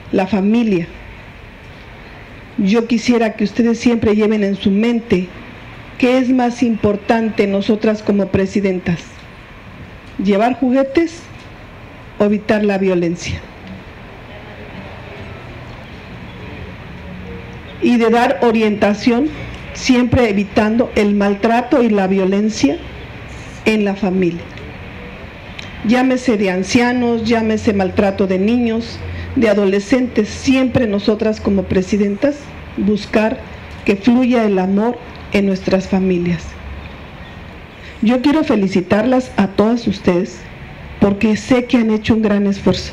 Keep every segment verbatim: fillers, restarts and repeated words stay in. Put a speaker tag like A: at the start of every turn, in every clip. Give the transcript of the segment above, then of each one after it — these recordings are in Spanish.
A: la familia. Yo quisiera que ustedes siempre lleven en su mente qué es más importante nosotras como presidentas, llevar juguetes o evitar la violencia. Y de dar orientación, siempre evitando el maltrato y la violencia en la familia. Llámese de ancianos, llámese maltrato de niños, de adolescentes, siempre nosotras como presidentas buscar que fluya el amor en nuestras familias. Yo quiero felicitarlas a todas ustedes porque sé que han hecho un gran esfuerzo.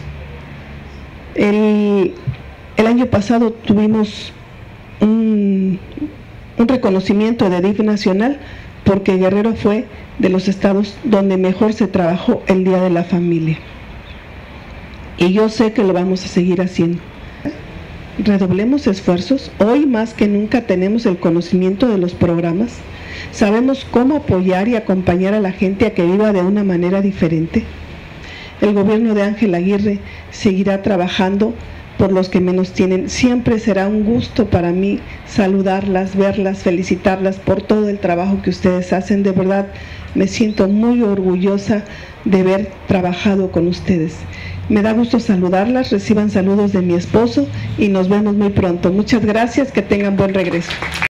A: El, el año pasado tuvimos un, un reconocimiento de D I F nacional porque Guerrero fue de los estados donde mejor se trabajó el Día de la Familia. Y yo sé que lo vamos a seguir haciendo. Redoblemos esfuerzos. Hoy más que nunca tenemos el conocimiento de los programas. Sabemos cómo apoyar y acompañar a la gente a que viva de una manera diferente. El gobierno de Ángel Aguirre seguirá trabajando por los que menos tienen. Siempre será un gusto para mí saludarlas, verlas, felicitarlas por todo el trabajo que ustedes hacen. De verdad, me siento muy orgullosa de haber trabajado con ustedes. Me da gusto saludarlas, reciban saludos de mi esposo y nos vemos muy pronto. Muchas gracias, que tengan buen regreso.